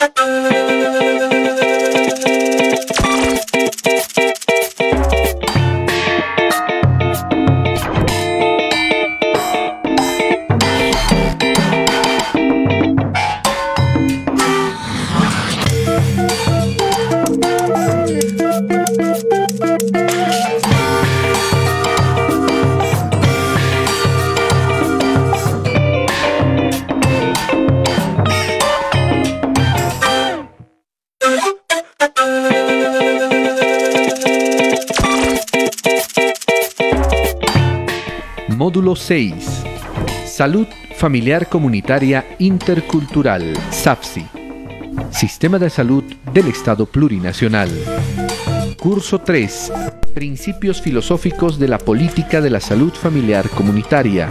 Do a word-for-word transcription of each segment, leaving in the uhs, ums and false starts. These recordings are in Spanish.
Módulo seis. Salud Familiar Comunitaria Intercultural, SAFSI. Sistema de Salud del Estado Plurinacional. Curso tres. Principios filosóficos de la política de la salud familiar comunitaria.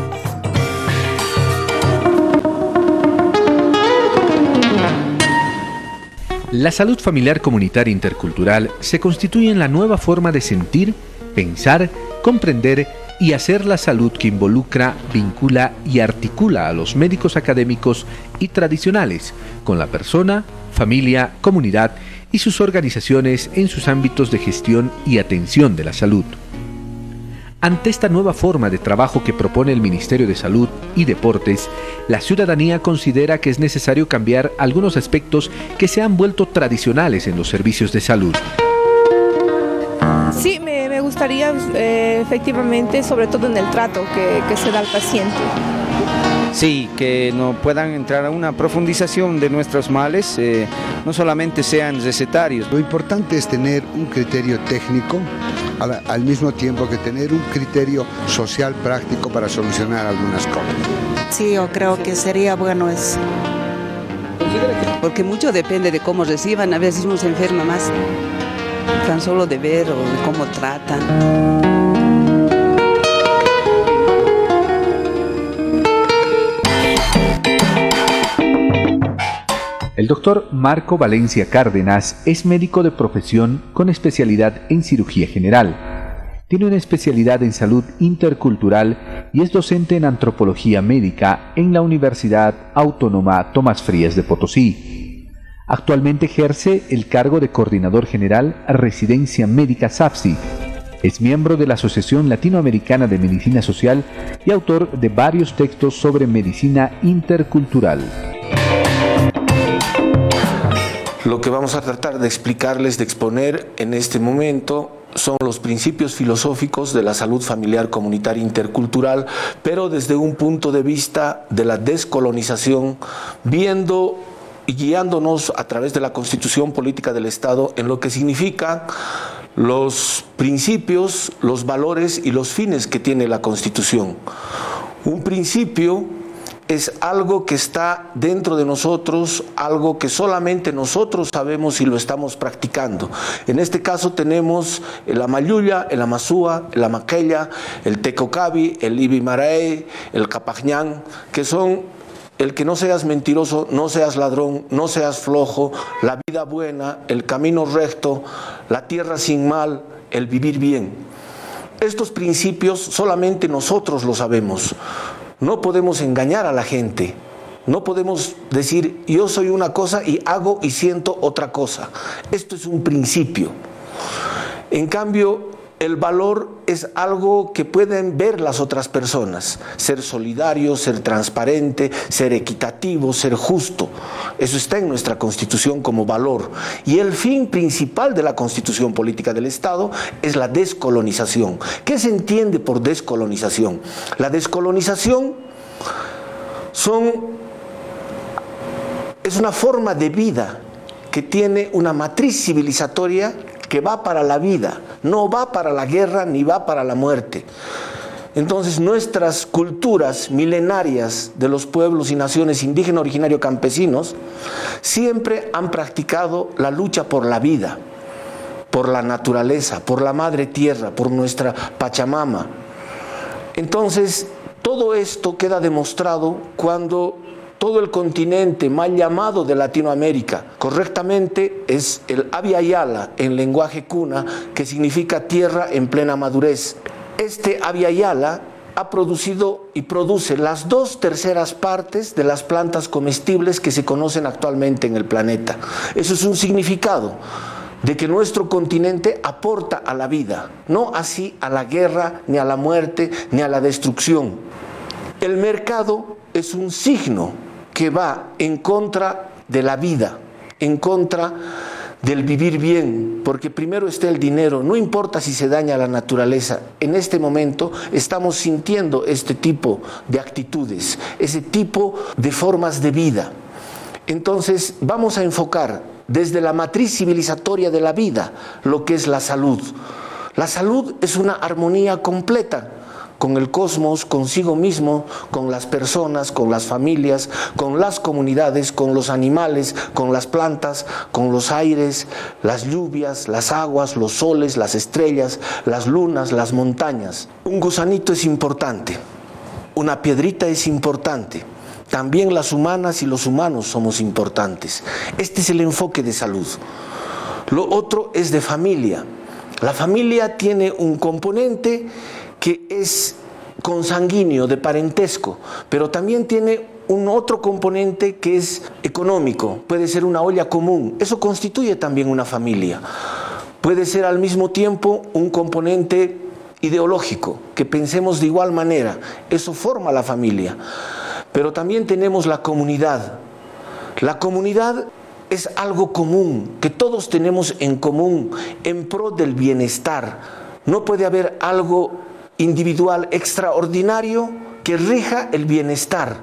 La salud familiar comunitaria intercultural se constituye en la nueva forma de sentir, pensar, comprender y hacer la salud que involucra, vincula y articula a los médicos académicos y tradicionales con la persona, familia, comunidad y sus organizaciones en sus ámbitos de gestión y atención de la salud. Ante esta nueva forma de trabajo que propone el Ministerio de Salud y Deportes, la ciudadanía considera que es necesario cambiar algunos aspectos que se han vuelto tradicionales en los servicios de salud. Sí, me, me gustaría eh, efectivamente, sobre todo en el trato que, que se da al paciente. Sí, que no puedan entrar a una profundización de nuestros males, eh, no solamente sean recetarios. Lo importante es tener un criterio técnico al, al mismo tiempo que tener un criterio social práctico para solucionar algunas cosas. Sí, yo creo que sería bueno eso. Porque mucho depende de cómo reciban, a veces uno se enferma más tan solo de ver o de cómo tratan. El doctor Marco Valencia Cárdenas es médico de profesión con especialidad en cirugía general. Tiene una especialidad en salud intercultural y es docente en antropología médica en la Universidad Autónoma Tomás Frías de Potosí. Actualmente ejerce el cargo de coordinador general Residencia Médica SAFSI. Es miembro de la Asociación Latinoamericana de Medicina Social y autor de varios textos sobre medicina intercultural. Lo que vamos a tratar de explicarles, de exponer en este momento, son los principios filosóficos de la salud familiar comunitaria intercultural, pero desde un punto de vista de la descolonización, viendo y guiándonos a través de la Constitución Política del Estado en lo que significa los principios, los valores y los fines que tiene la Constitución. Un principio es algo que está dentro de nosotros, algo que solamente nosotros sabemos si lo estamos practicando. En este caso tenemos el Amayuya, el Amazúa, el Amaqueya, el Tecocabi, el Ibimarae, el Capajñán, que son el que no seas mentiroso, no seas ladrón, no seas flojo, la vida buena, el camino recto, la tierra sin mal, el vivir bien. Estos principios solamente nosotros los sabemos. No podemos engañar a la gente. No podemos decir yo soy una cosa y hago y siento otra cosa. Esto es un principio. En cambio, el valor es algo que pueden ver las otras personas. Ser solidario, ser transparente, ser equitativo, ser justo. Eso está en nuestra Constitución como valor. Y el fin principal de la Constitución Política del Estado es la descolonización. ¿Qué se entiende por descolonización? La descolonización son, es una forma de vida que tiene una matriz civilizatoria que va para la vida, no va para la guerra ni va para la muerte. Entonces nuestras culturas milenarias de los pueblos y naciones indígenas originarios campesinos siempre han practicado la lucha por la vida, por la naturaleza, por la madre tierra, por nuestra Pachamama. Entonces todo esto queda demostrado cuando todo el continente mal llamado de Latinoamérica, correctamente es el Abya Yala en lenguaje cuna, que significa tierra en plena madurez. Este Abya Yala ha producido y produce las dos terceras partes de las plantas comestibles que se conocen actualmente en el planeta. Eso es un significado de que nuestro continente aporta a la vida, no así a la guerra, ni a la muerte, ni a la destrucción. El mercado es un signo que va en contra de la vida, en contra del vivir bien, porque primero está el dinero, no importa si se daña la naturaleza. En este momento estamos sintiendo este tipo de actitudes, ese tipo de formas de vida. Entonces vamos a enfocar desde la matriz civilizatoria de la vida lo que es la salud. La salud es una armonía completa con el cosmos, consigo mismo, con las personas, con las familias, con las comunidades, con los animales, con las plantas, con los aires, las lluvias, las aguas, los soles, las estrellas, las lunas, las montañas. Un gusanito es importante, una piedrita es importante, también las humanas y los humanos somos importantes. Este es el enfoque de salud. Lo otro es de familia. La familia tiene un componente que es consanguíneo, de parentesco, pero también tiene un otro componente que es económico, puede ser una olla común, eso constituye también una familia. Puede ser al mismo tiempo un componente ideológico, que pensemos de igual manera, eso forma la familia. Pero también tenemos la comunidad. La comunidad es algo común, que todos tenemos en común, en pro del bienestar. No puede haber algo individual extraordinario que rija el bienestar.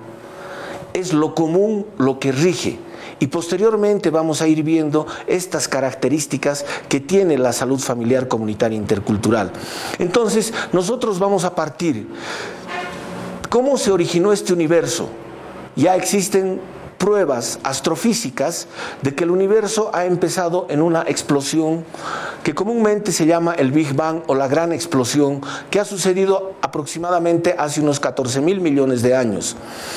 Es lo común lo que rige. Y posteriormente vamos a ir viendo estas características que tiene la salud familiar comunitaria intercultural. Entonces, nosotros vamos a partir. ¿Cómo se originó este universo? Ya existen pruebas astrofísicas de que el universo ha empezado en una explosión que comúnmente se llama el Big Bang o la gran explosión, que ha sucedido aproximadamente hace unos catorce mil millones de años.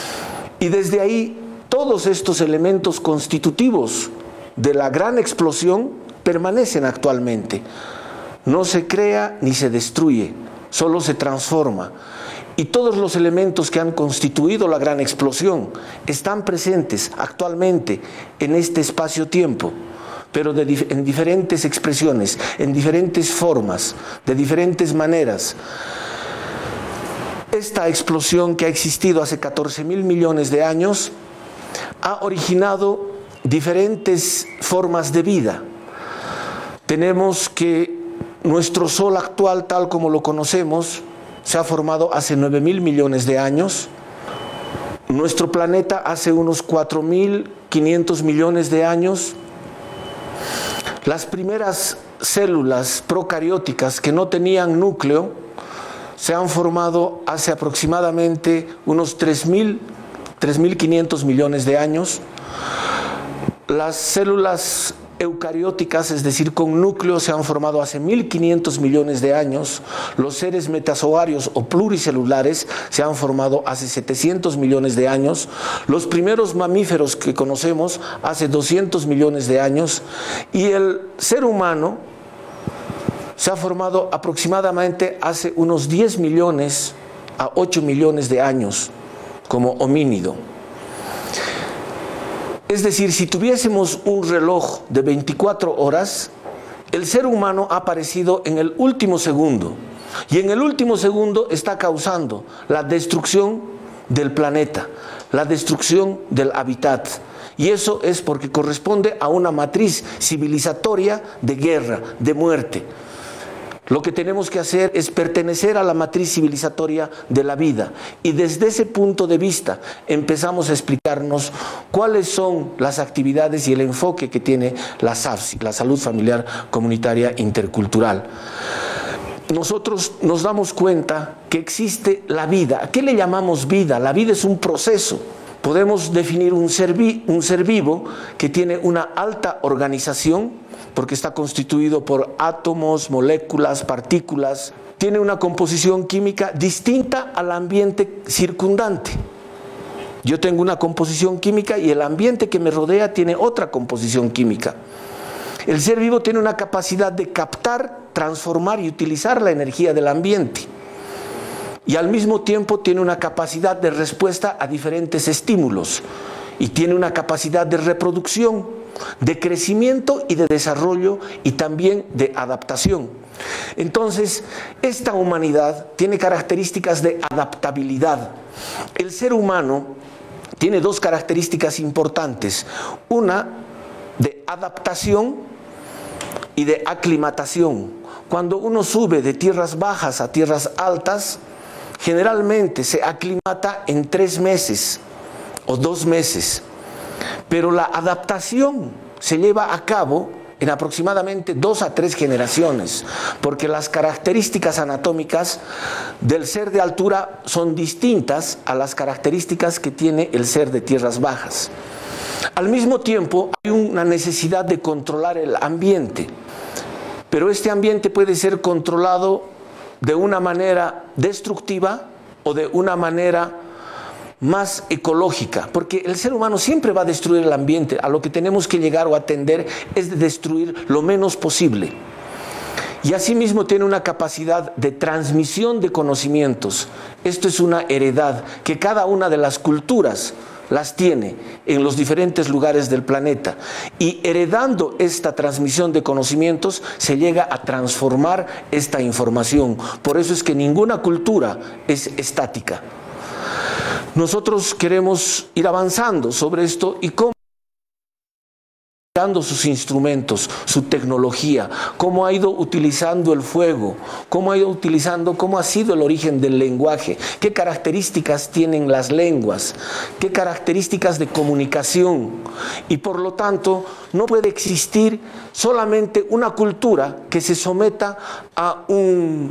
Y desde ahí todos estos elementos constitutivos de la gran explosión permanecen actualmente. No se crea ni se destruye, solo se transforma. Y todos los elementos que han constituido la gran explosión están presentes actualmente en este espacio-tiempo, pero de dif- en diferentes expresiones, en diferentes formas, de diferentes maneras. Esta explosión que ha existido hace catorce mil millones de años ha originado diferentes formas de vida. Tenemos que nuestro Sol actual, tal como lo conocemos, se ha formado hace nueve mil millones de años. Nuestro planeta hace unos cuatro mil quinientos millones de años. Las primeras células procarióticas que no tenían núcleo se han formado hace aproximadamente unos tres mil quinientos millones de años. Las células eucarióticas, es decir, con núcleo, se han formado hace mil quinientos millones de años. Los seres metazoarios o pluricelulares se han formado hace setecientos millones de años. Los primeros mamíferos que conocemos hace doscientos millones de años. Y el ser humano se ha formado aproximadamente hace unos diez millones a ocho millones de años como homínido. Es decir, si tuviésemos un reloj de veinticuatro horas, el ser humano ha aparecido en el último segundo, y en el último segundo está causando la destrucción del planeta, la destrucción del hábitat. Y eso es porque corresponde a una matriz civilizatoria de guerra, de muerte. Lo que tenemos que hacer es pertenecer a la matriz civilizatoria de la vida, y desde ese punto de vista empezamos a explicarnos cuáles son las actividades y el enfoque que tiene la S A F C, la Salud Familiar Comunitaria Intercultural. Nosotros nos damos cuenta que existe la vida. ¿A qué le llamamos vida? La vida es un proceso. Podemos definir un ser, vi, un ser vivo que tiene una alta organización, porque está constituido por átomos, moléculas, partículas. Tiene una composición química distinta al ambiente circundante. Yo tengo una composición química y el ambiente que me rodea tiene otra composición química. El ser vivo tiene una capacidad de captar, transformar y utilizar la energía del ambiente. y al mismo tiempo tiene una capacidad de respuesta a diferentes estímulos y tiene una capacidad de reproducción, de crecimiento y de desarrollo y también de adaptación. Entonces, esta humanidad tiene características de adaptabilidad. El ser humano tiene dos características importantes, una de adaptación y de aclimatación. Cuando uno sube de tierras bajas a tierras altas, generalmente se aclimata en tres meses o dos meses, pero la adaptación se lleva a cabo en aproximadamente dos a tres generaciones, porque las características anatómicas del ser de altura son distintas a las características que tiene el ser de tierras bajas. Al mismo tiempo, hay una necesidad de controlar el ambiente, pero este ambiente puede ser controlado de una manera destructiva o de una manera más ecológica, porque el ser humano siempre va a destruir el ambiente. A lo que tenemos que llegar o atender es de destruir lo menos posible. Y asimismo tiene una capacidad de transmisión de conocimientos. Esto es una heredad que cada una de las culturas las tiene en los diferentes lugares del planeta, y heredando esta transmisión de conocimientos se llega a transformar esta información. Por eso es que ninguna cultura es estática. Nosotros queremos ir avanzando sobre esto y cómo sus instrumentos, su tecnología, cómo ha ido utilizando el fuego, cómo ha ido utilizando, cómo ha sido el origen del lenguaje, qué características tienen las lenguas, qué características de comunicación, y por lo tanto no puede existir solamente una cultura que se someta a un,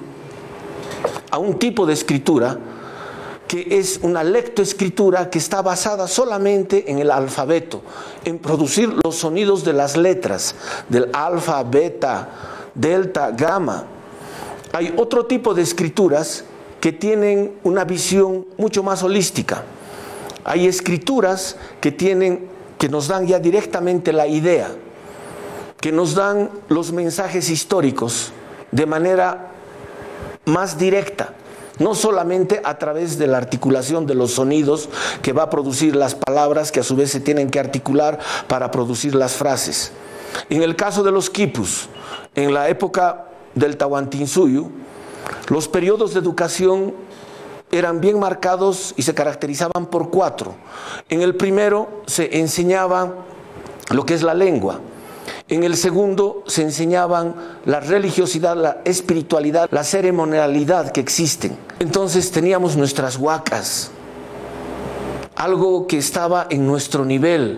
a un tipo de escritura que es una lectoescritura que está basada solamente en el alfabeto, en producir los sonidos de las letras, del alfa, beta, delta, gamma. Hay otro tipo de escrituras que tienen una visión mucho más holística. Hay escrituras que, tienen, que nos dan ya directamente la idea, que nos dan los mensajes históricos de manera más directa, no solamente a través de la articulación de los sonidos que va a producir las palabras que a su vez se tienen que articular para producir las frases. En el caso de los quipus, en la época del Tahuantinsuyo, los periodos de educación eran bien marcados y se caracterizaban por cuatro. En el primero se enseñaba lo que es la lengua. En el segundo se enseñaban la religiosidad, la espiritualidad, la ceremonialidad que existen. Entonces teníamos nuestras huacas, algo que estaba en nuestro nivel.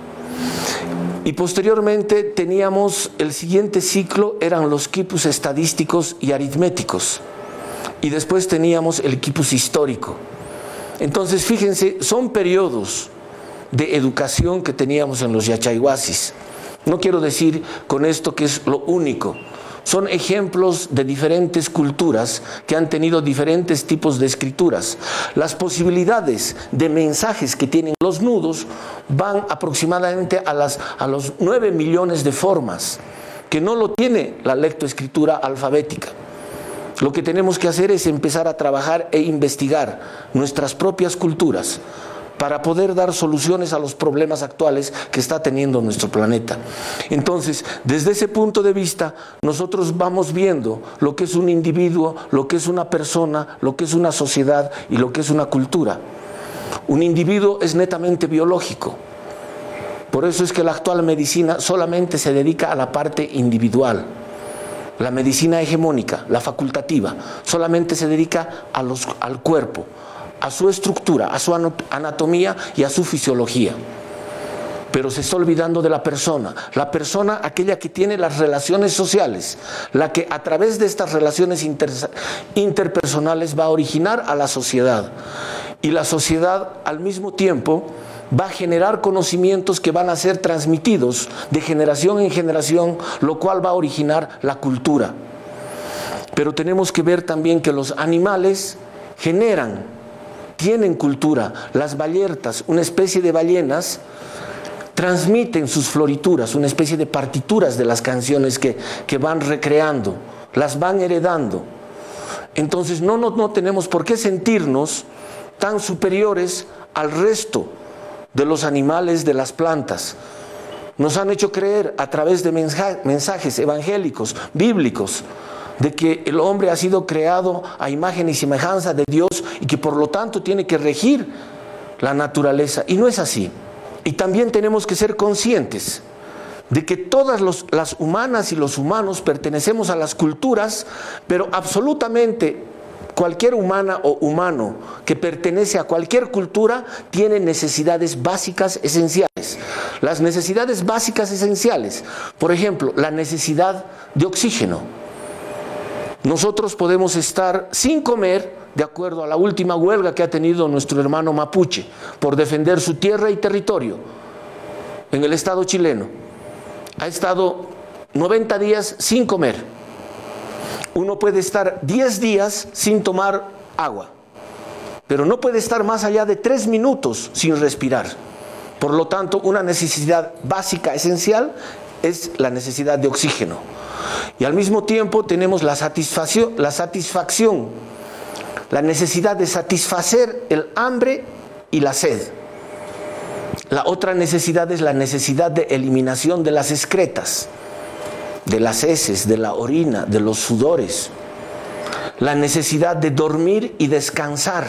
Y posteriormente teníamos el siguiente ciclo, eran los quipus estadísticos y aritméticos. Y después teníamos el quipus histórico. Entonces fíjense, son periodos de educación que teníamos en los yachayhuasis. No quiero decir con esto que es lo único. Son ejemplos de diferentes culturas que han tenido diferentes tipos de escrituras. Las posibilidades de mensajes que tienen los nudos van aproximadamente a, las, a los nueve millones de formas, que no lo tiene la lectoescritura alfabética. Lo que tenemos que hacer es empezar a trabajar e investigar nuestras propias culturas para poder dar soluciones a los problemas actuales que está teniendo nuestro planeta. Entonces, desde ese punto de vista, nosotros vamos viendo lo que es un individuo, lo que es una persona, lo que es una sociedad y lo que es una cultura. Un individuo es netamente biológico. Por eso es que la actual medicina solamente se dedica a la parte individual. La medicina hegemónica, la facultativa, solamente se dedica a los, al cuerpo, a su estructura, a su anatomía y a su fisiología. Pero se está olvidando de la persona. La persona, aquella que tiene las relaciones sociales, la que a través de estas relaciones inter, interpersonales va a originar a la sociedad. Y la sociedad al mismo tiempo va a generar conocimientos que van a ser transmitidos de generación en generación, lo cual va a originar la cultura. Pero tenemos que ver también que los animales generan, tienen cultura. Las bayertas, una especie de ballenas, transmiten sus florituras, una especie de partituras de las canciones que, que van recreando, las van heredando. Entonces no, no, no tenemos por qué sentirnos tan superiores al resto de los animales, de las plantas. Nos han hecho creer a través de mensajes evangélicos, bíblicos, de que el hombre ha sido creado a imagen y semejanza de Dios y que por lo tanto tiene que regir la naturaleza. Y no es así. Y también tenemos que ser conscientes de que todas los, las humanas y los humanos pertenecemos a las culturas, pero absolutamente cualquier humana o humano que pertenece a cualquier cultura tiene necesidades básicas esenciales. Las necesidades básicas esenciales, por ejemplo, la necesidad de oxígeno. Nosotros podemos estar sin comer, de acuerdo a la última huelga que ha tenido nuestro hermano mapuche por defender su tierra y territorio en el Estado chileno. Ha estado noventa días sin comer. Uno puede estar diez días sin tomar agua, pero no puede estar más allá de tres minutos sin respirar. Por lo tanto, una necesidad básica, esencial, es la necesidad de oxígeno. Y al mismo tiempo tenemos la satisfacción, la satisfacción, la necesidad de satisfacer el hambre y la sed. La otra necesidad es la necesidad de eliminación de las excretas, de las heces, de la orina, de los sudores. La necesidad de dormir y descansar.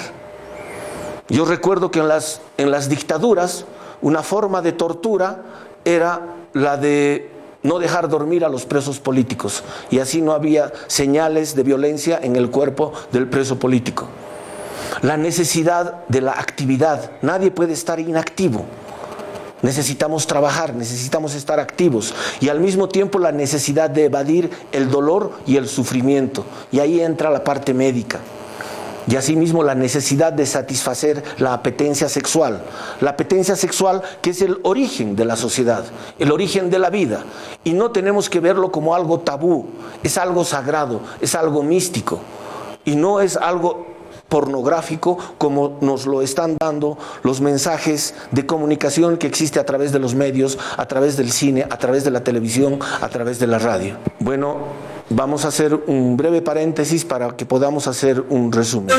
Yo recuerdo que en las, en las dictaduras una forma de tortura era la de no dejar dormir a los presos políticos, y así no había señales de violencia en el cuerpo del preso político. La necesidad de la actividad. Nadie puede estar inactivo. Necesitamos trabajar, necesitamos estar activos, y al mismo tiempo la necesidad de evadir el dolor y el sufrimiento, y ahí entra la parte médica. Y asimismo la necesidad de satisfacer la apetencia sexual. La apetencia sexual, que es el origen de la sociedad, el origen de la vida. Y no tenemos que verlo como algo tabú, es algo sagrado, es algo místico. Y no es algo pornográfico como nos lo están dando los mensajes de comunicación que existe a través de los medios, a través del cine, a través de la televisión, a través de la radio. Bueno, vamos a hacer un breve paréntesis para que podamos hacer un resumen.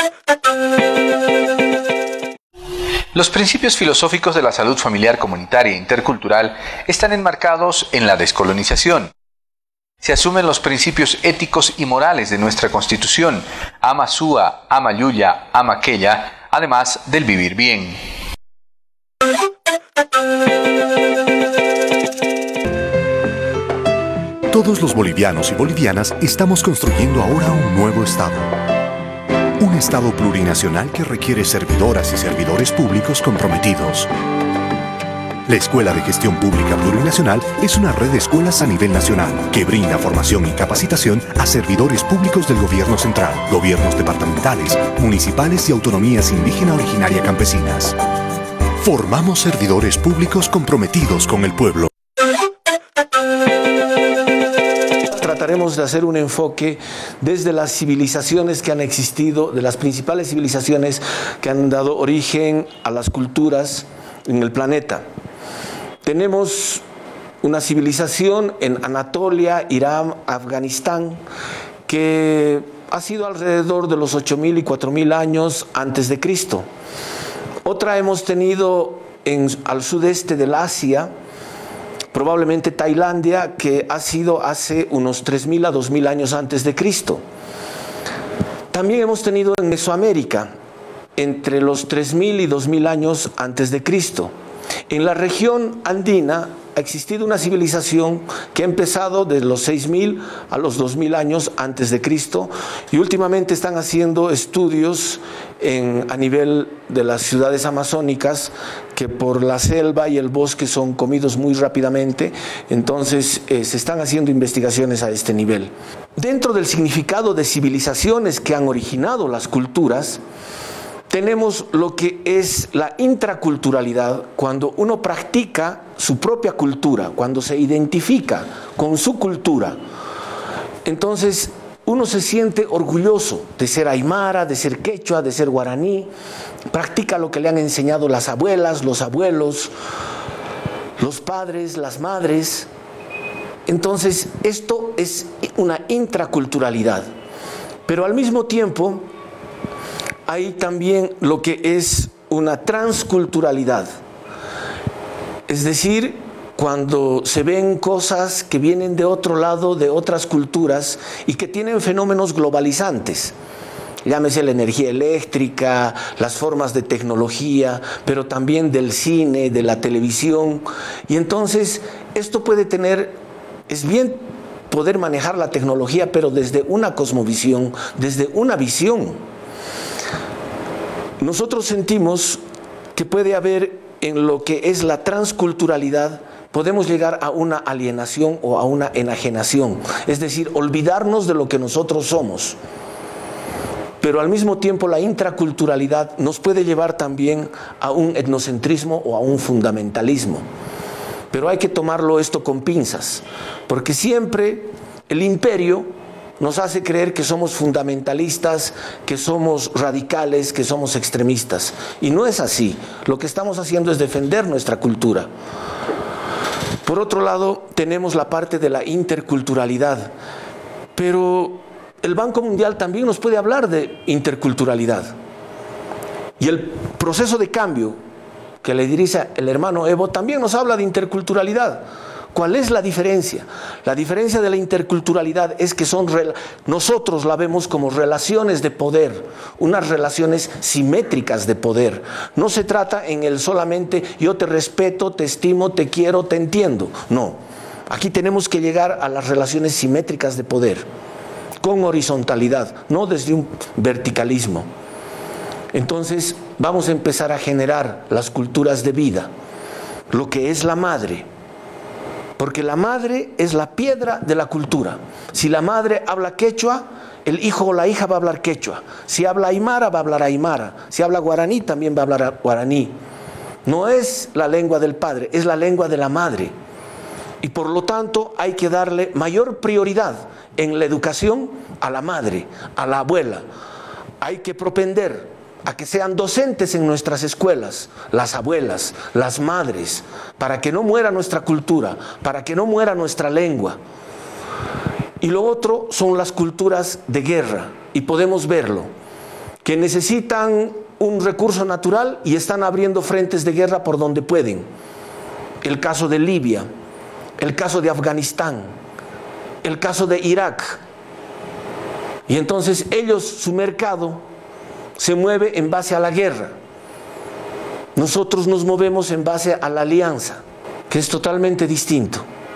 Los principios filosóficos de la salud familiar comunitaria e intercultural están enmarcados en la descolonización. Se asumen los principios éticos y morales de nuestra Constitución, ama sua, ama yuya, ama aquella, además del vivir bien. Todos los bolivianos y bolivianas estamos construyendo ahora un nuevo Estado. Un Estado plurinacional que requiere servidoras y servidores públicos comprometidos. La Escuela de Gestión Pública Plurinacional es una red de escuelas a nivel nacional que brinda formación y capacitación a servidores públicos del gobierno central, gobiernos departamentales, municipales y autonomías indígena originaria campesinas. Formamos servidores públicos comprometidos con el pueblo. Trataremos de hacer un enfoque desde las civilizaciones que han existido, de las principales civilizaciones que han dado origen a las culturas en el planeta. Tenemos una civilización en Anatolia, Irán, Afganistán, que ha sido alrededor de los ocho mil y cuatro mil años antes de Cristo. Otra hemos tenido en, al sudeste del Asia, probablemente Tailandia, que ha sido hace unos tres mil a dos mil años antes de Cristo. También hemos tenido en Mesoamérica, entre los tres mil y dos mil años antes de Cristo. En la región andina ha existido una civilización que ha empezado desde los seis mil a los dos mil años antes de Cristo, y últimamente están haciendo estudios en, a nivel de las ciudades amazónicas, que por la selva y el bosque son comidos muy rápidamente. Entonces eh, se están haciendo investigaciones a este nivel. Dentro del significado de civilizaciones que han originado las culturas, tenemos lo que es la intraculturalidad, cuando uno practica su propia cultura, cuando se identifica con su cultura. Entonces uno se siente orgulloso de ser aymara, de ser quechua, de ser guaraní, practica lo que le han enseñado las abuelas, los abuelos, los padres, las madres. Entonces esto es una intraculturalidad. Pero al mismo tiempo hay también lo que es una transculturalidad. Es decir, cuando se ven cosas que vienen de otro lado, de otras culturas, y que tienen fenómenos globalizantes. Llámese la energía eléctrica, las formas de tecnología, pero también del cine, de la televisión. Y entonces esto puede tener, es bien poder manejar la tecnología, pero desde una cosmovisión, desde una visión. Nosotros sentimos que puede haber en lo que es la transculturalidad, podemos llegar a una alienación o a una enajenación, es decir, olvidarnos de lo que nosotros somos. Pero al mismo tiempo la intraculturalidad nos puede llevar también a un etnocentrismo o a un fundamentalismo. Pero hay que tomarlo esto con pinzas, porque siempre el imperio nos hace creer que somos fundamentalistas, que somos radicales, que somos extremistas. Y no es así. Lo que estamos haciendo es defender nuestra cultura. Por otro lado, tenemos la parte de la interculturalidad. Pero el Banco Mundial también nos puede hablar de interculturalidad. Y el proceso de cambio que le dirige el hermano Evo también nos habla de interculturalidad. ¿Cuál es la diferencia? La diferencia de la interculturalidad es que son, nosotros la vemos como relaciones de poder, unas relaciones simétricas de poder. No se trata en el solamente yo te respeto, te estimo, te quiero, te entiendo. No, aquí tenemos que llegar a las relaciones simétricas de poder, con horizontalidad, no desde un verticalismo. Entonces vamos a empezar a generar las culturas de vida, lo que es la madre. Porque la madre es la piedra de la cultura. Si la madre habla quechua, el hijo o la hija va a hablar quechua. Si habla aymara, va a hablar aymara. Si habla guaraní, también va a hablar guaraní. No es la lengua del padre, es la lengua de la madre. Y por lo tanto hay que darle mayor prioridad en la educación a la madre, a la abuela. Hay que propender a que sean docentes en nuestras escuelas, las abuelas, las madres, para que no muera nuestra cultura, para que no muera nuestra lengua. Y lo otro son las culturas de guerra, y podemos verlo, que necesitan un recurso natural y están abriendo frentes de guerra por donde pueden. El caso de Libia, el caso de Afganistán, el caso de Irak. Y entonces ellos, su mercado se mueve en base a la guerra. Nosotros nos movemos en base a la alianza, que es totalmente distinto.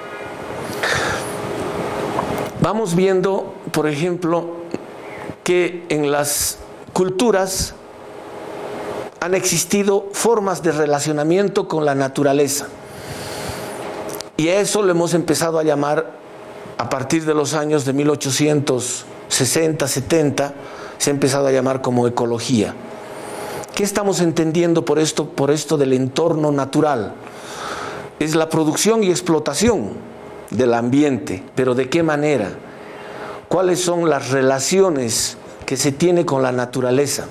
Vamos viendo, por ejemplo, que en las culturas han existido formas de relacionamiento con la naturaleza. Y a eso lo hemos empezado a llamar, a partir de los años de mil ochocientos sesenta, setenta, se ha empezado a llamar como ecología. ¿Qué estamos entendiendo por esto, por esto del entorno natural? Es la producción y explotación del ambiente, pero ¿de qué manera? ¿Cuáles son las relaciones que se tiene con la naturaleza?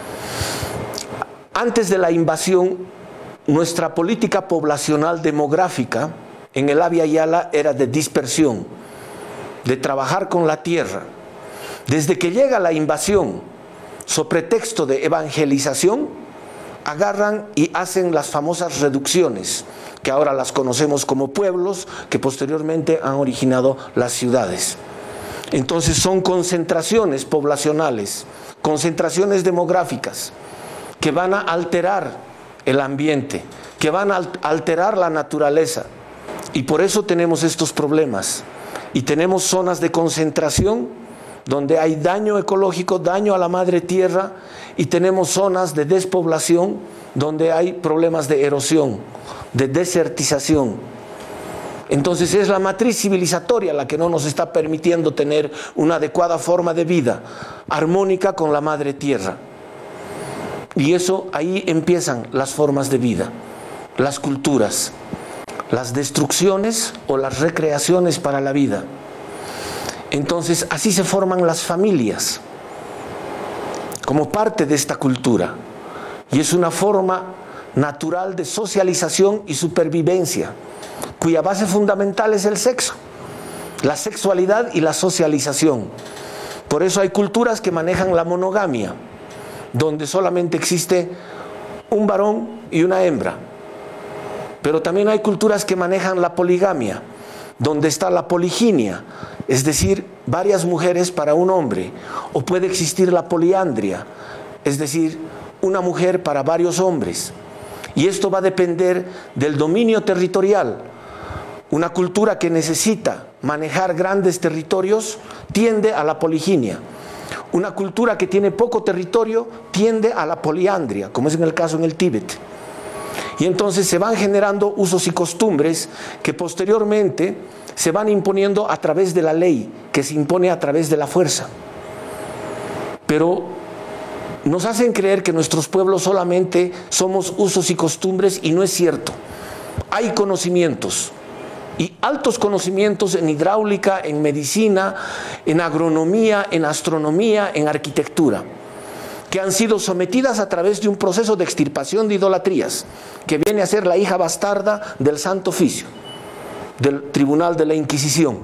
Antes de la invasión, nuestra política poblacional demográfica en el Abya Yala era de dispersión, de trabajar con la tierra. Desde que llega la invasión, sobre pretexto de evangelización, agarran y hacen las famosas reducciones, que ahora las conocemos como pueblos, que posteriormente han originado las ciudades. Entonces son concentraciones poblacionales, concentraciones demográficas, que van a alterar el ambiente, que van a alterar la naturaleza. Y por eso tenemos estos problemas. Y tenemos zonas de concentración donde hay daño ecológico, daño a la madre tierra, y tenemos zonas de despoblación donde hay problemas de erosión, de desertización. Entonces es la matriz civilizatoria la que no nos está permitiendo tener una adecuada forma de vida, armónica con la madre tierra. Y eso, ahí empiezan las formas de vida, las culturas, las destrucciones o las recreaciones para la vida. Entonces así se forman las familias, como parte de esta cultura. Y es una forma natural de socialización y supervivencia, cuya base fundamental es el sexo, la sexualidad y la socialización. Por eso hay culturas que manejan la monogamia, donde solamente existe un varón y una hembra. Pero también hay culturas que manejan la poligamia, donde está la poliginia, es decir, varias mujeres para un hombre. O puede existir la poliandria, es decir, una mujer para varios hombres. Y esto va a depender del dominio territorial. Una cultura que necesita manejar grandes territorios tiende a la poliginia. Una cultura que tiene poco territorio tiende a la poliandria, como es en el caso en el Tíbet. Y entonces se van generando usos y costumbres que posteriormente se van imponiendo a través de la ley, que se impone a través de la fuerza. Pero nos hacen creer que nuestros pueblos solamente somos usos y costumbres, y no es cierto. Hay conocimientos, y altos conocimientos en hidráulica, en medicina, en agronomía, en astronomía, en arquitectura, que han sido sometidas a través de un proceso de extirpación de idolatrías, que viene a ser la hija bastarda del Santo Oficio, del Tribunal de la Inquisición.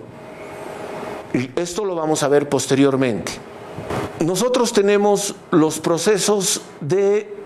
Y esto lo vamos a ver posteriormente. Nosotros tenemos los procesos de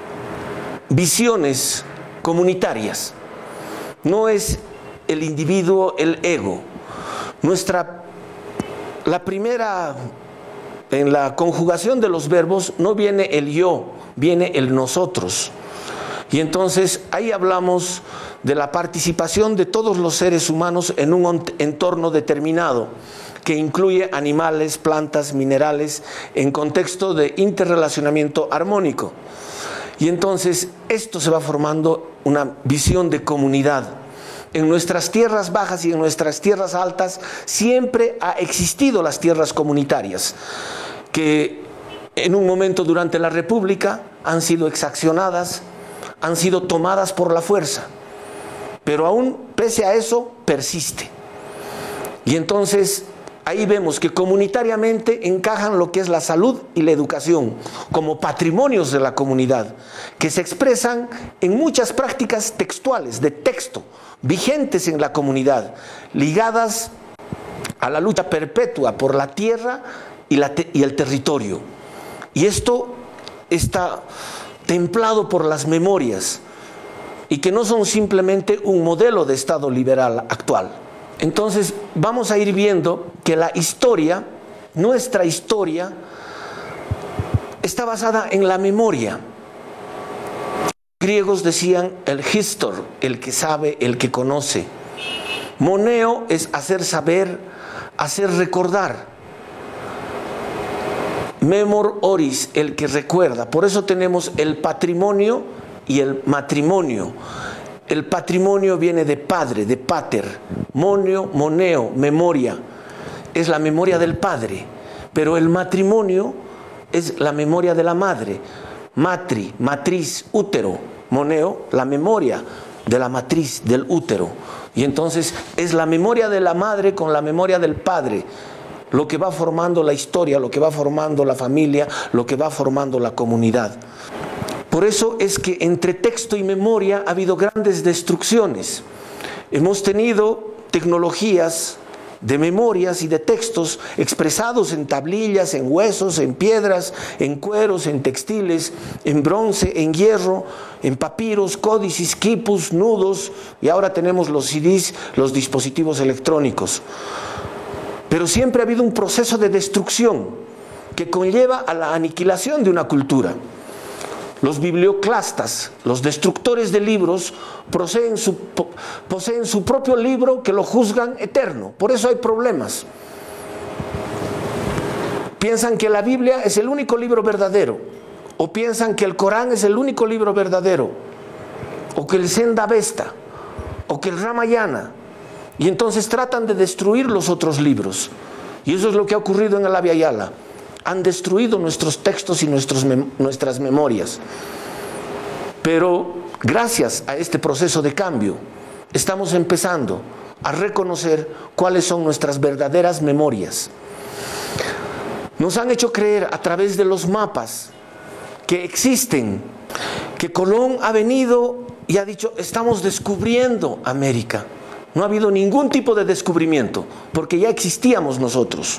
visiones comunitarias. No es el individuo, el ego. Nuestra, la primera, en la conjugación de los verbos no viene el yo, viene el nosotros. Y entonces ahí hablamos de la participación de todos los seres humanos en un entorno determinado, que incluye animales, plantas, minerales, en contexto de interrelacionamiento armónico. Y entonces esto se va formando una visión de comunidad. En nuestras tierras bajas y en nuestras tierras altas siempre ha existido las tierras comunitarias, que en un momento durante la República han sido exaccionadas, han sido tomadas por la fuerza, pero aún pese a eso persiste. Y entonces ahí vemos que comunitariamente encajan lo que es la salud y la educación como patrimonios de la comunidad, que se expresan en muchas prácticas textuales, de texto, vigentes en la comunidad, ligadas a la lucha perpetua por la tierra y, la te y el territorio. Y esto está templado por las memorias, y que no son simplemente un modelo de Estado liberal actual. Entonces vamos a ir viendo que la historia, nuestra historia, está basada en la memoria. Los griegos decían el histor, el que sabe, el que conoce. Moneo es hacer saber, hacer recordar. Memor oris, el que recuerda. Por eso tenemos el patrimonio y el matrimonio. El patrimonio viene de padre, de pater. Monio, moneo, memoria. Es la memoria del padre. Pero el matrimonio es la memoria de la madre. Matri, matriz, útero. Moneo, la memoria de la matriz, del útero. Y entonces es la memoria de la madre con la memoria del padre lo que va formando la historia, lo que va formando la familia, lo que va formando la comunidad. Por eso es que entre texto y memoria ha habido grandes destrucciones. Hemos tenido tecnologías de memorias y de textos expresados en tablillas, en huesos, en piedras, en cueros, en textiles, en bronce, en hierro, en papiros, códices, quipus, nudos, y ahora tenemos los C Ds, los dispositivos electrónicos. Pero siempre ha habido un proceso de destrucción que conlleva a la aniquilación de una cultura. Los biblioclastas, los destructores de libros, poseen su, poseen su propio libro que lo juzgan eterno. Por eso hay problemas. Piensan que la Biblia es el único libro verdadero, o piensan que el Corán es el único libro verdadero, o que el Zend-Avesta, o que el Ramayana. Y entonces tratan de destruir los otros libros. Y eso es lo que ha ocurrido en el Abya Yala. Han destruido nuestros textos y nuestros mem nuestras memorias. Pero gracias a este proceso de cambio, estamos empezando a reconocer cuáles son nuestras verdaderas memorias. Nos han hecho creer a través de los mapas que existen, que Colón ha venido y ha dicho, estamos descubriendo América. No ha habido ningún tipo de descubrimiento, porque ya existíamos nosotros.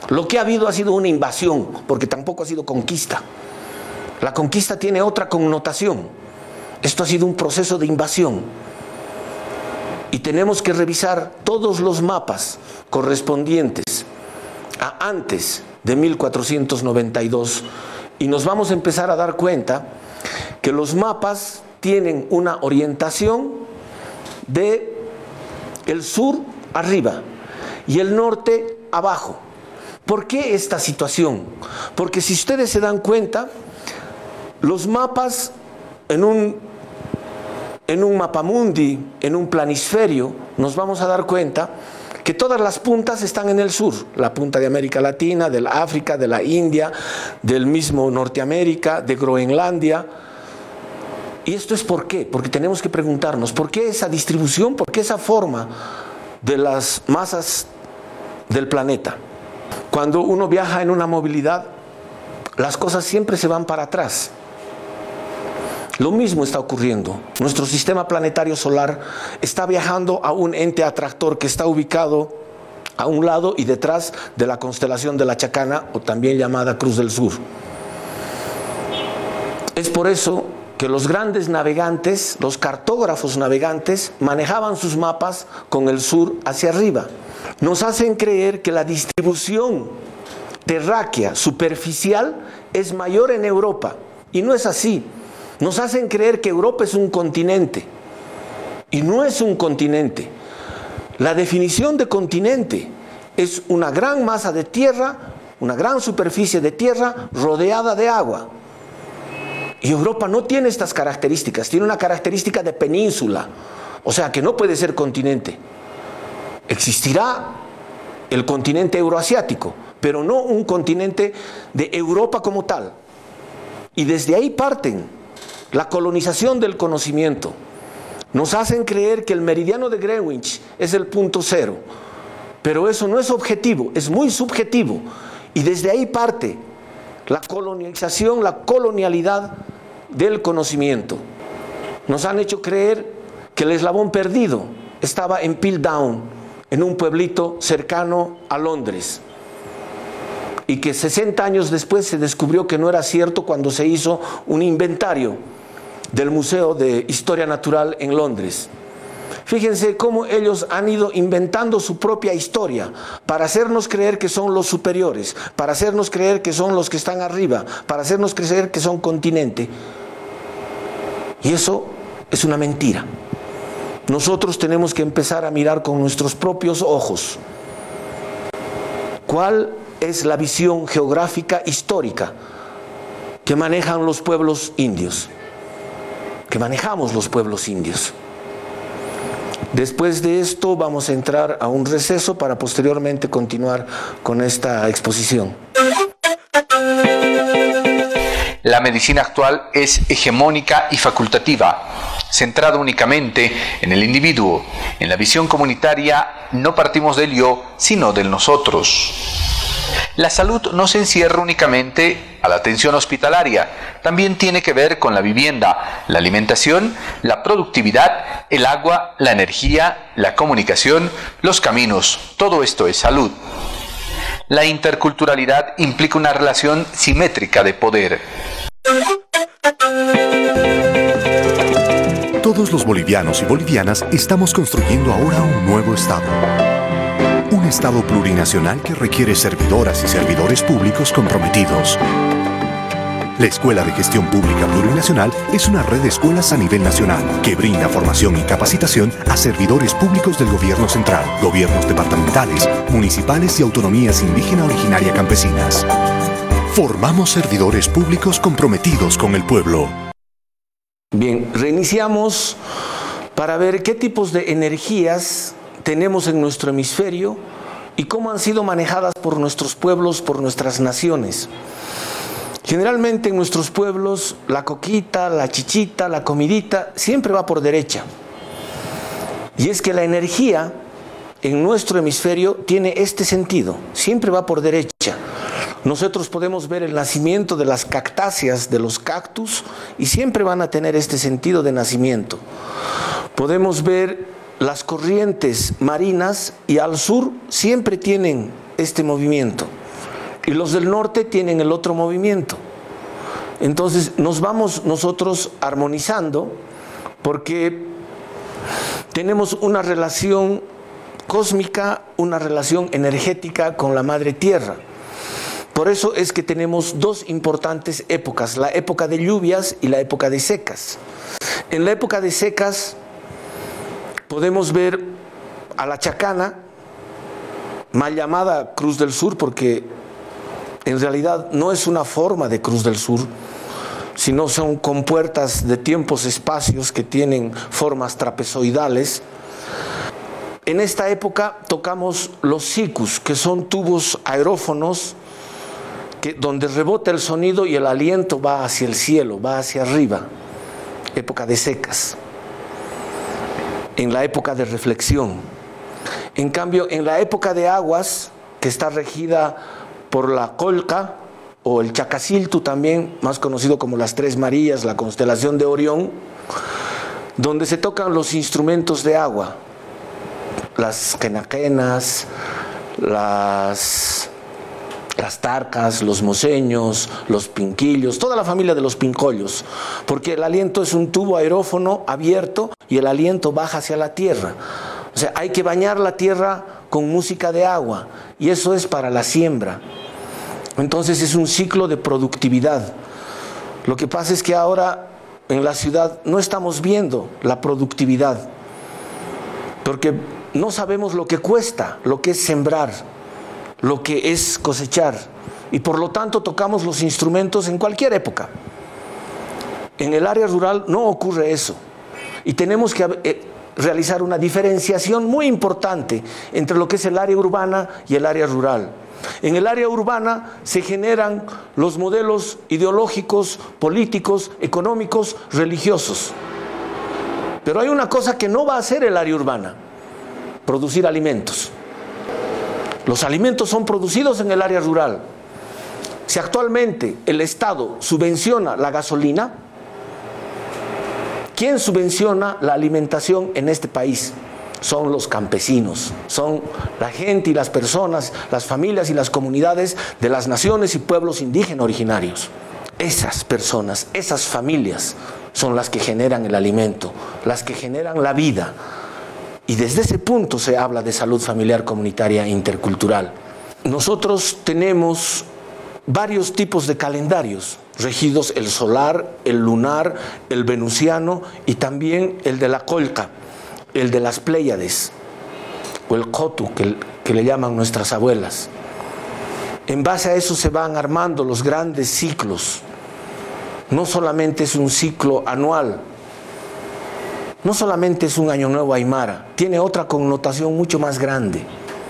Lo que ha habido ha sido una invasión, porque tampoco ha sido conquista. La conquista tiene otra connotación. Esto ha sido un proceso de invasión. Y tenemos que revisar todos los mapas correspondientes a antes de mil cuatrocientos noventa y dos y nos vamos a empezar a dar cuenta que los mapas tienen una orientación de el sur arriba y el norte abajo. ¿Por qué esta situación? Porque si ustedes se dan cuenta, los mapas en un, en un mapamundi, en un planisferio, nos vamos a dar cuenta que todas las puntas están en el sur, la punta de América Latina, de la África, de la India, del mismo Norteamérica, de Groenlandia. ¿Y esto es por qué? Porque tenemos que preguntarnos, ¿por qué esa distribución, por qué esa forma de las masas del planeta? Cuando uno viaja en una movilidad, las cosas siempre se van para atrás. Lo mismo está ocurriendo. Nuestro sistema planetario solar está viajando a un ente atractor que está ubicado a un lado y detrás de la constelación de la Chacana, o también llamada Cruz del Sur. Es por eso que los grandes navegantes, los cartógrafos navegantes, manejaban sus mapas con el sur hacia arriba. Nos hacen creer que la distribución terráquea superficial es mayor en Europa, y no es así. Nos hacen creer que Europa es un continente, y no es un continente. La definición de continente es una gran masa de tierra, una gran superficie de tierra rodeada de agua. Y Europa no tiene estas características, tiene una característica de península, o sea que no puede ser continente. Existirá el continente euroasiático, pero no un continente de Europa como tal. Y desde ahí parten la colonización del conocimiento. Nos hacen creer que el meridiano de Greenwich es el punto cero, pero eso no es objetivo, es muy subjetivo. Y desde ahí parte la colonización, la colonialidad del conocimiento. Nos han hecho creer que el eslabón perdido estaba en Piltdown, en un pueblito cercano a Londres, y que sesenta años después se descubrió que no era cierto cuando se hizo un inventario del Museo de Historia Natural en Londres. Fíjense cómo ellos han ido inventando su propia historia para hacernos creer que son los superiores, para hacernos creer que son los que están arriba, para hacernos creer que son continente. Y eso es una mentira. Nosotros tenemos que empezar a mirar con nuestros propios ojos cuál es la visión geográfica histórica que manejan los pueblos indios, que manejamos los pueblos indios. Después de esto vamos a entrar a un receso para posteriormente continuar con esta exposición. La medicina actual es hegemónica y facultativa, centrada únicamente en el individuo. En la visión comunitaria no partimos del yo, sino del nosotros. La salud no se encierra únicamente a la atención hospitalaria, también tiene que ver con la vivienda, la alimentación, la productividad, el agua, la energía, la comunicación, los caminos. Todo esto es salud. La interculturalidad implica una relación simétrica de poder. Todos los bolivianos y bolivianas estamos construyendo ahora un nuevo Estado. Un Estado plurinacional que requiere servidoras y servidores públicos comprometidos. La Escuela de Gestión Pública Plurinacional es una red de escuelas a nivel nacional que brinda formación y capacitación a servidores públicos del gobierno central, gobiernos departamentales, municipales y autonomías indígena originaria campesinas. Formamos servidores públicos comprometidos con el pueblo. Bien, reiniciamos para ver qué tipos de energías tenemos en nuestro hemisferio y cómo han sido manejadas por nuestros pueblos, por nuestras naciones. Generalmente en nuestros pueblos la coquita, la chichita, la comidita siempre va por derecha. Y es que la energía en nuestro hemisferio tiene este sentido, siempre va por derecha. Nosotros podemos ver el nacimiento de las cactáceas, de los cactus, y siempre van a tener este sentido de nacimiento. Podemos ver las corrientes marinas y al sur siempre tienen este movimiento. y los del norte tienen el otro movimiento. Entonces nos vamos nosotros armonizando porque tenemos una relación cósmica, una relación energética con la Madre Tierra. Por eso es que tenemos dos importantes épocas, la época de lluvias y la época de secas. En la época de secas podemos ver a la Chacana, mal llamada Cruz del Sur, porque en realidad no es una forma de Cruz del Sur, sino son compuertas de tiempos, espacios que tienen formas trapezoidales. En esta época tocamos los sicus, que son tubos aerófonos que, donde rebota el sonido y el aliento va hacia el cielo, va hacia arriba. Época de secas. En la época de reflexión. En cambio, en la época de aguas, que está regida por la Colca o el Chacaciltu también, más conocido como las Tres Marías, la constelación de Orión, donde se tocan los instrumentos de agua, las quenaquenas, las, las tarcas, los moseños, los pinquillos, toda la familia de los pincollos, porque el aliento es un tubo aerófono abierto y el aliento baja hacia la tierra. O sea, hay que bañar la tierra con música de agua y eso es para la siembra. Entonces es un ciclo de productividad. Lo que pasa es que ahora en la ciudad no estamos viendo la productividad, porque no sabemos lo que cuesta, lo que es sembrar, lo que es cosechar, y por lo tanto tocamos los instrumentos en cualquier época. En el área rural no ocurre eso, y tenemos que eh, realizar una diferenciación muy importante entre lo que es el área urbana y el área rural. En el área urbana se generan los modelos ideológicos, políticos, económicos, religiosos. Pero hay una cosa que no va a hacer el área urbana: producir alimentos. Los alimentos son producidos en el área rural. Si actualmente el Estado subvenciona la gasolina, ¿quién subvenciona la alimentación en este país? Son los campesinos, son la gente y las personas, las familias y las comunidades de las naciones y pueblos indígenas originarios. Esas personas, esas familias son las que generan el alimento, las que generan la vida. Y desde ese punto se habla de salud familiar comunitaria e intercultural. Nosotros tenemos varios tipos de calendarios regidos: el solar, el lunar, el venusiano y también el de la Colca, el de las Pléyades, o el Cotu, que, que le llaman nuestras abuelas. En base a eso se van armando los grandes ciclos. No solamente es un ciclo anual, no solamente es un año nuevo aymara, tiene otra connotación mucho más grande.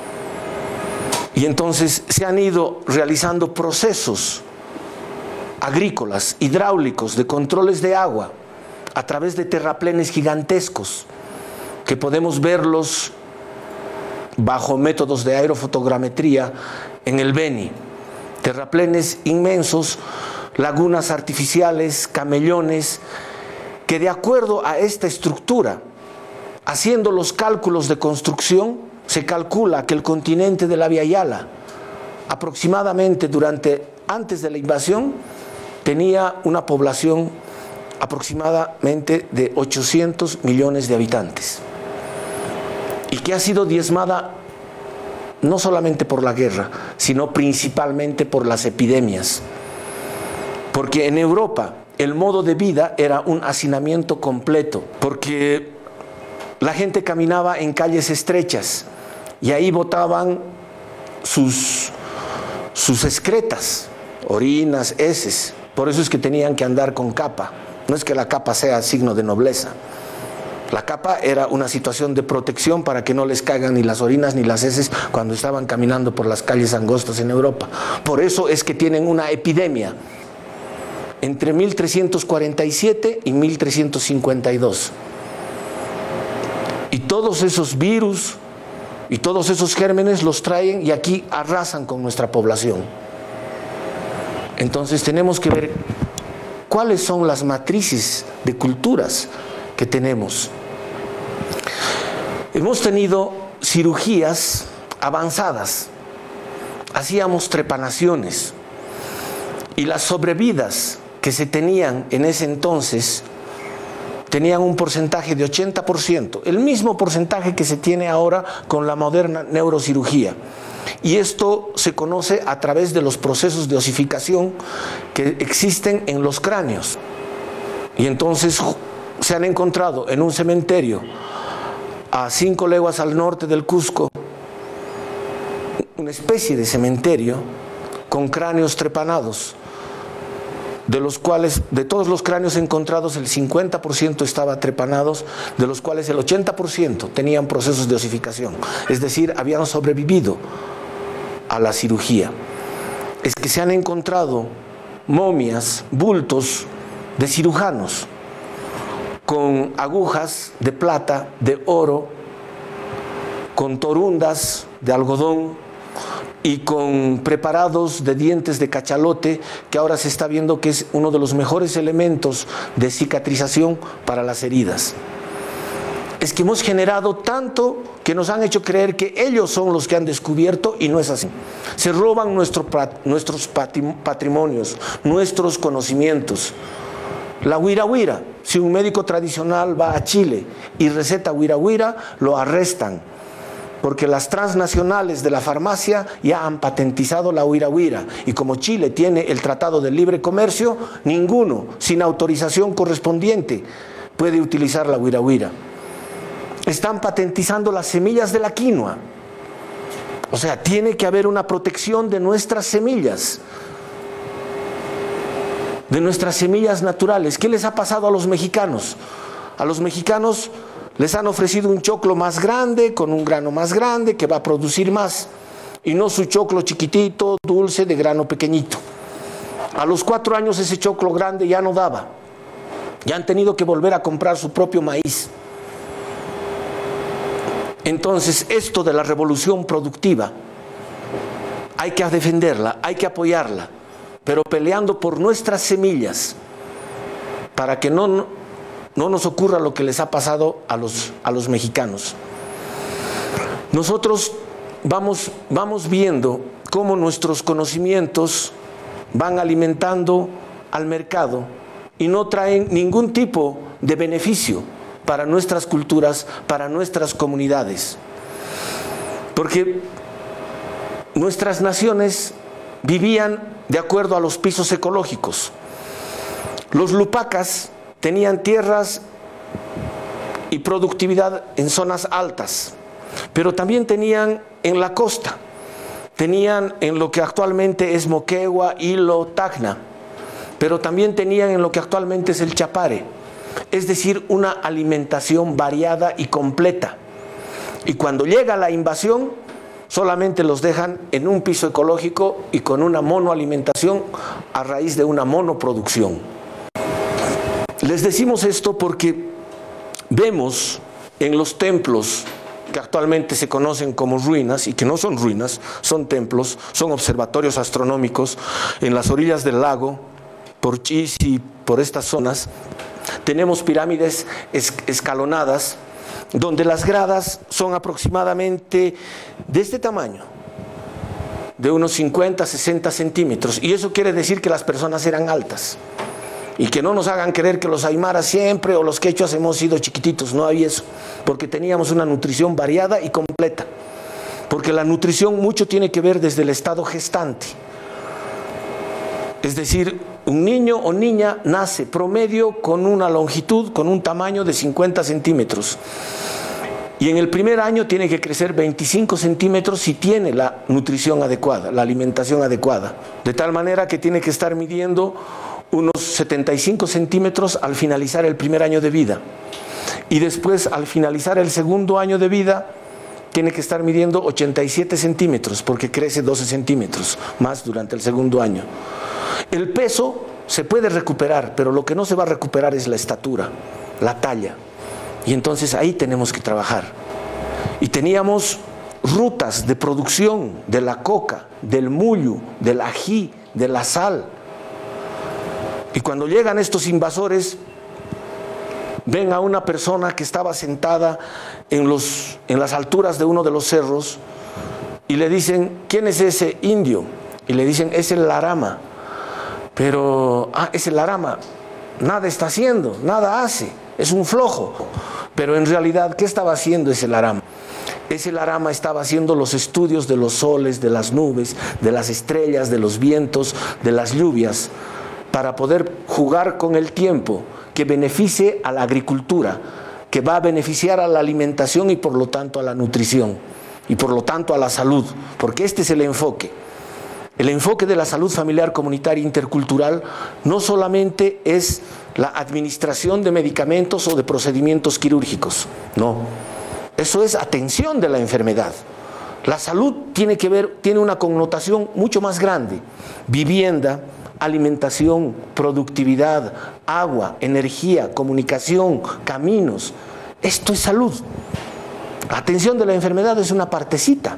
Y entonces se han ido realizando procesos agrícolas, hidráulicos, de controles de agua, a través de terraplenes gigantescos, que podemos verlos bajo métodos de aerofotogrametría en el Beni. Terraplenes inmensos, lagunas artificiales, camellones, que de acuerdo a esta estructura, haciendo los cálculos de construcción, se calcula que el continente de la Via Yala, aproximadamente durante, antes de la invasión, tenía una población aproximadamente de ochocientos millones de habitantes, y que ha sido diezmada no solamente por la guerra, sino principalmente por las epidemias. Porque en Europa el modo de vida era un hacinamiento completo, porque la gente caminaba en calles estrechas y ahí botaban sus, sus excretas, orinas, heces. Por eso es que tenían que andar con capa. No es que la capa sea signo de nobleza. La capa era una situación de protección para que no les caigan ni las orinas ni las heces cuando estaban caminando por las calles angostas en Europa. Por eso es que tienen una epidemia entre mil trescientos cuarenta y siete y mil trescientos cincuenta y dos. Y todos esos virus y todos esos gérmenes los traen y aquí arrasan con nuestra población. Entonces tenemos que ver cuáles son las matrices de culturas que tenemos. Hemos tenido cirugías avanzadas hacíamos trepanaciones y las sobrevidas que se tenían en ese entonces tenían un porcentaje de ochenta por ciento, el mismo porcentaje que se tiene ahora con la moderna neurocirugía. Y esto se conoce a través de los procesos de osificación que existen en los cráneos. Y entonces se han encontrado en un cementerio a cinco leguas al norte del Cusco una especie de cementerio con cráneos trepanados, de los cuales, de todos los cráneos encontrados, el cincuenta por ciento estaba trepanados, de los cuales el ochenta por ciento tenían procesos de osificación, es decir, habían sobrevivido a la cirugía. Es que se han encontrado momias, bultos de cirujanos, con agujas de plata, de oro, con torundas de algodón, y con preparados de dientes de cachalote, que ahora se está viendo que es uno de los mejores elementos de cicatrización para las heridas. Es que hemos generado tanto que nos han hecho creer que ellos son los que han descubierto, y no es así. Se roban nuestro, nuestros patrimonios, nuestros conocimientos. La huira huira, si un médico tradicional va a Chile y receta huira huira, lo arrestan, porque las transnacionales de la farmacia ya han patentizado la huira huira, y como Chile tiene el Tratado de Libre Comercio, ninguno, sin autorización correspondiente, puede utilizar la huira huira. Están patentizando las semillas de la quinoa. O sea, tiene que haber una protección de nuestras semillas, de nuestras semillas naturales. ¿Qué les ha pasado a los mexicanos? A los mexicanos les han ofrecido un choclo más grande, con un grano más grande, que va a producir más, y no su choclo chiquitito, dulce, de grano pequeñito. A los cuatro años ese choclo grande ya no daba. Ya han tenido que volver a comprar su propio maíz. Entonces, esto de la revolución productiva, hay que defenderla, hay que apoyarla, pero peleando por nuestras semillas, para que no... no nos ocurra lo que les ha pasado a los, a los mexicanos. Nosotros vamos, vamos viendo cómo nuestros conocimientos van alimentando al mercado y no traen ningún tipo de beneficio para nuestras culturas, para nuestras comunidades. Porque nuestras naciones vivían de acuerdo a los pisos ecológicos. Los lupacas tenían tierras y productividad en zonas altas, pero también tenían en la costa, tenían en lo que actualmente es Moquegua, Hilo, Tacna, pero también tenían en lo que actualmente es el Chapare, es decir, una alimentación variada y completa. Y cuando llega la invasión, solamente los dejan en un piso ecológico y con una monoalimentación a raíz de una monoproducción. Les decimos esto porque vemos en los templos que actualmente se conocen como ruinas, y que no son ruinas, son templos, son observatorios astronómicos, en las orillas del lago, por Chis y por estas zonas, tenemos pirámides escalonadas, donde las gradas son aproximadamente de este tamaño, de unos cincuenta, sesenta centímetros, y eso quiere decir que las personas eran altas. Y que no nos hagan creer que los aymaras siempre o los quechuas hemos sido chiquititos, no hay eso, porque teníamos una nutrición variada y completa, porque la nutrición mucho tiene que ver desde el estado gestante. Es decir, un niño o niña nace promedio con una longitud, con un tamaño de cincuenta centímetros, y en el primer año tiene que crecer veinticinco centímetros si tiene la nutrición adecuada, la alimentación adecuada, de tal manera que tiene que estar midiendo unos setenta y cinco centímetros al finalizar el primer año de vida, y después al finalizar el segundo año de vida tiene que estar midiendo ochenta y siete centímetros, porque crece doce centímetros más durante el segundo año. El peso se puede recuperar, pero lo que no se va a recuperar es la estatura, la talla, y entonces ahí tenemos que trabajar. Y teníamos rutas de producción de la coca, del mullu, del ají, de la sal. Y cuando llegan estos invasores, ven a una persona que estaba sentada en, los, en las alturas de uno de los cerros, y le dicen, ¿quién es ese indio? Y le dicen, es el Larama. Pero, ah, es el Larama, nada está haciendo, nada hace, es un flojo. Pero en realidad, ¿qué estaba haciendo ese Larama? Ese Larama estaba haciendo los estudios de los soles, de las nubes, de las estrellas, de los vientos, de las lluvias, para poder jugar con el tiempo que beneficie a la agricultura, que va a beneficiar a la alimentación y por lo tanto a la nutrición y por lo tanto a la salud, porque este es el enfoque. El enfoque de la salud familiar comunitaria intercultural no solamente es la administración de medicamentos o de procedimientos quirúrgicos, no. Eso es atención de la enfermedad. La salud tiene que ver, tiene una connotación mucho más grande. Vivienda, alimentación, productividad, agua, energía, comunicación, caminos. Esto es salud. La atención de la enfermedad es una partecita.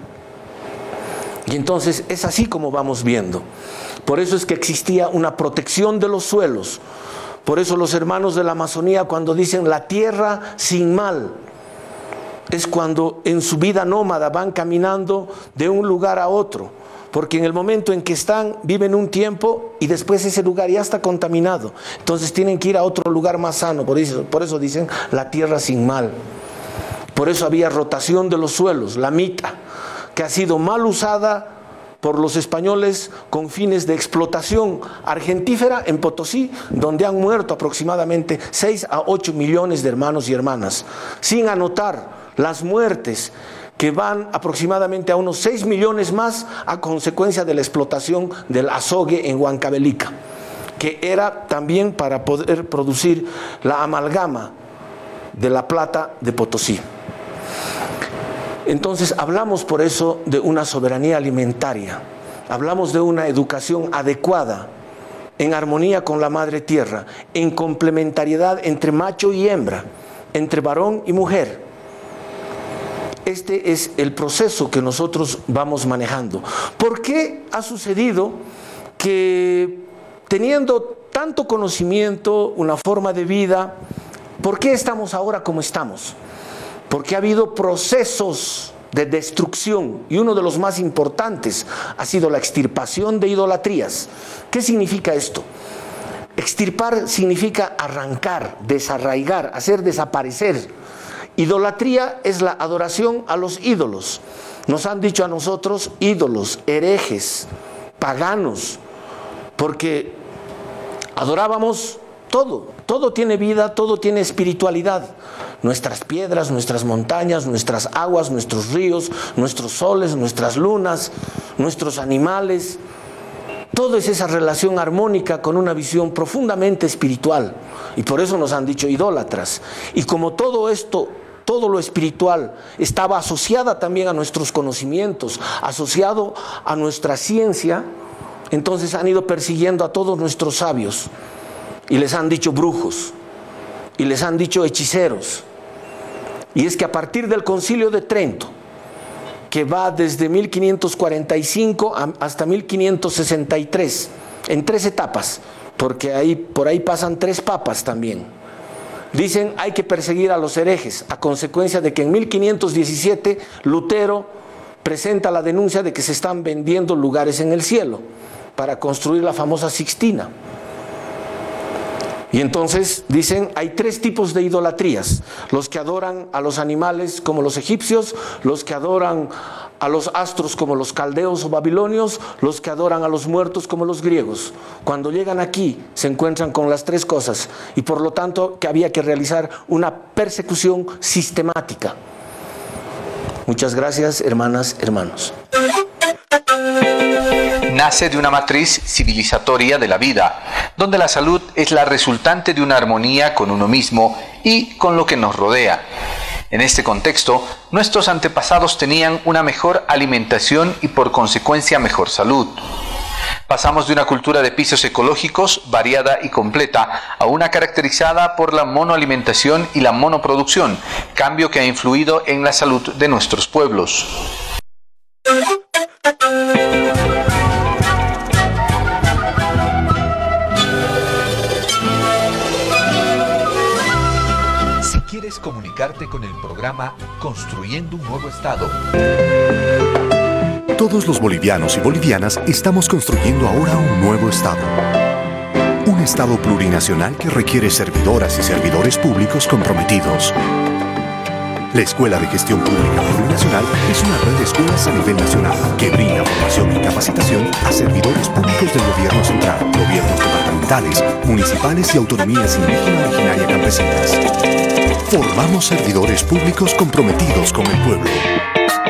Y entonces es así como vamos viendo. Por eso es que existía una protección de los suelos. Por eso los hermanos de la Amazonía, cuando dicen la tierra sin mal, es cuando en su vida nómada van caminando de un lugar a otro, porque en el momento en que están, viven un tiempo y después ese lugar ya está contaminado, entonces tienen que ir a otro lugar más sano. Por eso, por eso dicen la tierra sin mal. Por eso había rotación de los suelos, la mita, que ha sido mal usada por los españoles con fines de explotación argentífera en Potosí, donde han muerto aproximadamente seis a ocho millones de hermanos y hermanas, sin anotar las muertes que van aproximadamente a unos seis millones más a consecuencia de la explotación del azogue en Huancavelica, que era también para poder producir la amalgama de la plata de Potosí. Entonces hablamos por eso de una soberanía alimentaria, hablamos de una educación adecuada, en armonía con la madre tierra, en complementariedad entre macho y hembra, entre varón y mujer. Este es el proceso que nosotros vamos manejando. ¿Por qué ha sucedido que teniendo tanto conocimiento, una forma de vida, por qué estamos ahora como estamos? Porque ha habido procesos de destrucción y uno de los más importantes ha sido la extirpación de idolatrías. ¿Qué significa esto? Extirpar significa arrancar, desarraigar, hacer desaparecer. Idolatría es la adoración a los ídolos. Nos han dicho a nosotros ídolos, herejes, paganos, porque adorábamos todo, todo tiene vida, todo tiene espiritualidad. Nuestras piedras, nuestras montañas, nuestras aguas, nuestros ríos, nuestros soles, nuestras lunas, nuestros animales. Todo es esa relación armónica con una visión profundamente espiritual. Y por eso nos han dicho idólatras. Y como todo esto, todo lo espiritual estaba asociada también a nuestros conocimientos, asociado a nuestra ciencia, entonces han ido persiguiendo a todos nuestros sabios. Y les han dicho brujos. Y les han dicho hechiceros. Y es que a partir del Concilio de Trento, que va desde mil quinientos cuarenta y cinco hasta mil quinientos sesenta y tres, en tres etapas, porque ahí, por ahí pasan tres papas también. Dicen hay que perseguir a los herejes, a consecuencia de que en mil quinientos diecisiete Lutero presenta la denuncia de que se están vendiendo lugares en el cielo para construir la famosa Sixtina. Y entonces dicen, hay tres tipos de idolatrías: los que adoran a los animales como los egipcios, los que adoran a los astros como los caldeos o babilonios, los que adoran a los muertos como los griegos. Cuando llegan aquí se encuentran con las tres cosas y por lo tanto que había que realizar una persecución sistemática. Muchas gracias, hermanas, hermanos. Nace de una matriz civilizatoria de la vida, donde la salud es la resultante de una armonía con uno mismo y con lo que nos rodea. En este contexto, nuestros antepasados tenían una mejor alimentación y por consecuencia mejor salud. Pasamos de una cultura de pisos ecológicos variada y completa a una caracterizada por la monoalimentación y la monoproducción, cambio que ha influido en la salud de nuestros pueblos. Si quieres comunicarte con el programa Construyendo un Nuevo Estado, Todos los bolivianos y bolivianas estamos construyendo ahora un nuevo Estado. Un Estado plurinacional que requiere servidoras y servidores públicos comprometidos. La Escuela de Gestión Pública Plurinacional es una red de escuelas a nivel nacional que brinda formación y capacitación a servidores públicos del gobierno central, gobiernos departamentales, municipales y autonomías indígena, originaria y campesinas. Formamos servidores públicos comprometidos con el pueblo.